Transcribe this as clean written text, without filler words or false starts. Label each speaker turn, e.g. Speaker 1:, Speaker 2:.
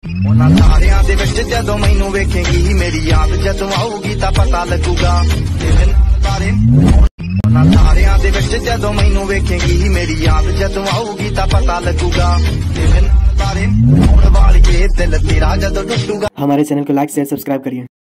Speaker 1: ਉਹਨਾਂ ਤਾਰਿਆਂ ਦੇ ਵਿੱਚ ਜਦੋਂ ਮੈਨੂੰ ਵੇਖੇਂਗੀ ਮੇਰੀ ਯਾਦ ਜਦੋਂ ਆਊਗੀ ਤਾਂ ਪਤਾ ਲੱਗੂਗਾ ਤੇਰੇ ਨਾਲ ਤਾਰੇ ਉਹਨਾਂ ਤਾਰਿਆਂ ਦੇ ਵਿੱਚ ਜਦੋਂ ਮੈਨੂੰ ਵੇਖੇਂਗੀ ਮੇਰੀ ਯਾਦ ਜਦੋਂ ਆਊਗੀ ਤਾਂ ਪਤਾ ਲੱਗੂਗਾ ਤੇਰੇ ਨਾਲ ਤਾਰੇ ਹੋਣ ਵਾਲੀਏ ਦਿਲ तेरा जदों टूटूगा।
Speaker 2: हमारे चैनल को लाइक शेयर सब्सक्राइब करिए।